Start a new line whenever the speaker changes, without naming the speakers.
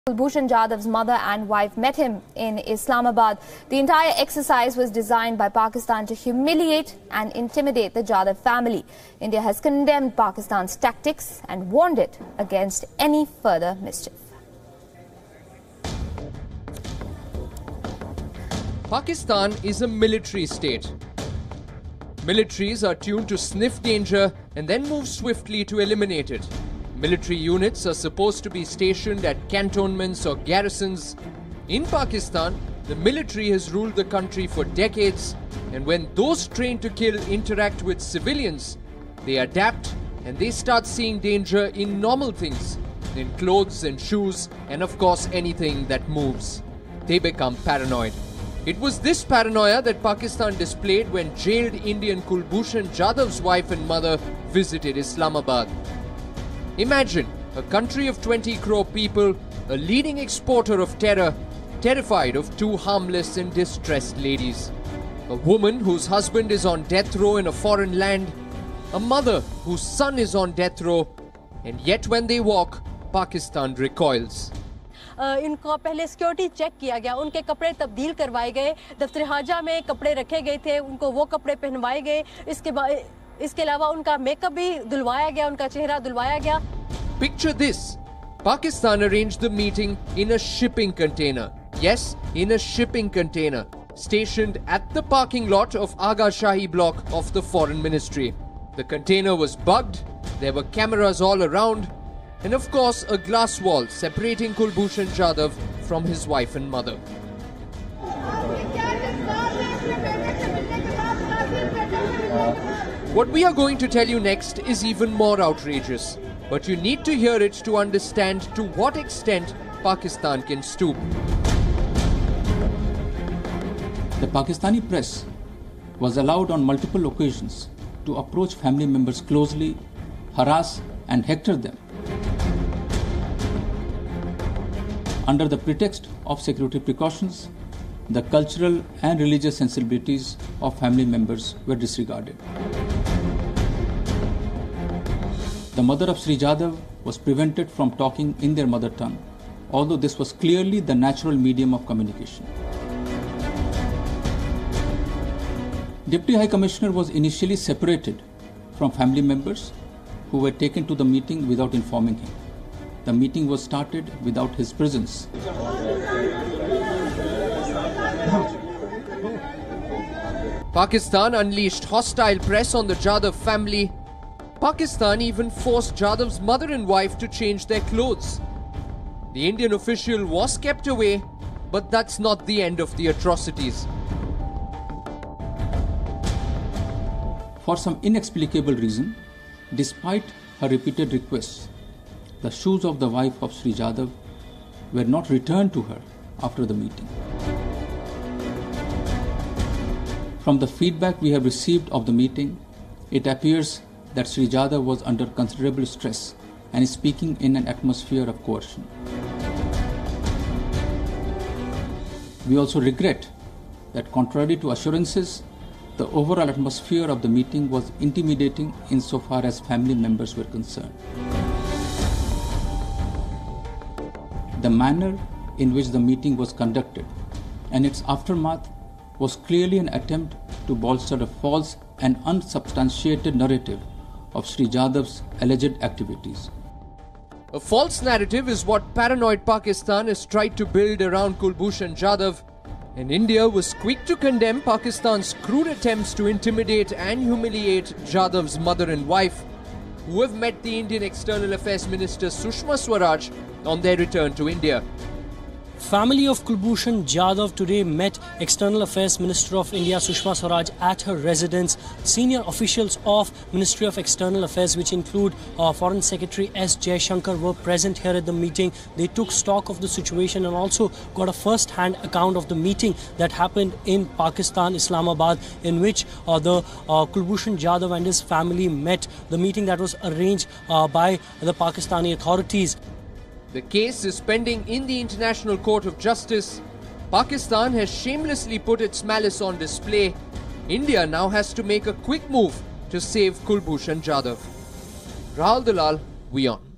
Kulbhushan Jadhav's mother and wife met him in Islamabad. The entire exercise was designed by Pakistan to humiliate and intimidate the Jadhav family. India has condemned Pakistan's tactics and warned it against any further mischief.
Pakistan is a military state. Militaries are tuned to sniff danger and then move swiftly to eliminate it. Military units are supposed to be stationed at cantonments or garrisons. In Pakistan, the military has ruled the country for decades, and when those trained to kill interact with civilians, they adapt and they start seeing danger in normal things, in clothes and shoes, and of course anything that moves. They become paranoid. It was this paranoia that Pakistan displayed when jailed Indian Kulbhushan Jadhav's wife and mother visited Islamabad. Imagine a country of 20 crore people, a leading exporter of terror, terrified of two harmless and distressed ladies. A woman whose husband is on death row in a foreign land, a mother whose son is on death row, and yet when they walk, Pakistan recoils.
इनको पहले security check किया गया, उनके कपड़े तब्दील करवाए गए, दफ्तर हाजा में कपड़े रखे गए थे, उनको वो कपड़े पहनवाए गए, इसके अलावा उनका मेकअप भी धुलवाया गया, उनका चेहरा धुलवाया गया.
Picture this. Pakistan arranged the meeting in a shipping container. Yes, in a shipping container, stationed at the parking lot of Aga Shahi block of the Foreign Ministry. The container was bugged, there were cameras all around, and of course a glass wall separating Kulbhushan Jadhav from his wife and mother. What we are going to tell you next is even more outrageous, but you need to hear it to understand to what extent Pakistan can stoop.
The Pakistani press was allowed on multiple occasions to approach family members closely, harass and hector them. Under the pretext of security precautions, the cultural and religious sensibilities of family members were disregarded. The mother of Sri Jadhav was prevented from talking in their mother tongue, although this was clearly the natural medium of communication. Deputy High Commissioner was initially separated from family members who were taken to the meeting without informing him. The meeting was started without his presence.
Pakistan unleashed hostile press on the Jadhav family. Pakistan even forced Jadhav's mother and wife to change their clothes. The Indian official was kept away, but that's not the end of the atrocities.
For some inexplicable reason, despite her repeated requests, the shoes of the wife of Sri Jadhav were not returned to her after the meeting. From the feedback we have received of the meeting, it appears that Sri Jadhav was under considerable stress and is speaking in an atmosphere of coercion. We also regret that contrary to assurances, the overall atmosphere of the meeting was intimidating insofar as family members were concerned. The manner in which the meeting was conducted and its aftermath was clearly an attempt to bolster a false and unsubstantiated narrative of Sri Jadhav's alleged activities.
A false narrative is what paranoid Pakistan has tried to build around Kulbhushan Jadhav, and India was quick to condemn Pakistan's crude attempts to intimidate and humiliate Jadhav's mother and wife, who have met the Indian External Affairs Minister Sushma Swaraj on their return to India.
Family of Kulbhushan Jadhav today met External Affairs Minister of India Sushma Swaraj at her residence. Senior officials of Ministry of External Affairs, which include Foreign Secretary S. Jaishankar, were present here at the meeting. They took stock of the situation and also got a first-hand account of the meeting that happened in Pakistan, Islamabad, in which the Kulbhushan Jadhav and his family met. The meeting that was arranged by the Pakistani authorities.
The case is pending in the International Court of Justice. Pakistan has shamelessly put its malice on display. India now has to make a quick move to save Kulbhushan Jadhav. Rahul Dalal, WION.